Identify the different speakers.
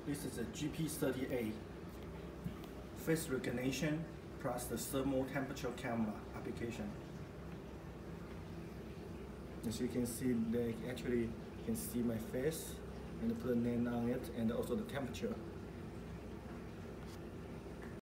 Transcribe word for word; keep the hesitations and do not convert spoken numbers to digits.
Speaker 1: This is a G P thirty-eight face recognition plus the thermal temperature camera application. As you can see, they actually can see my face and put a name on it and also the temperature.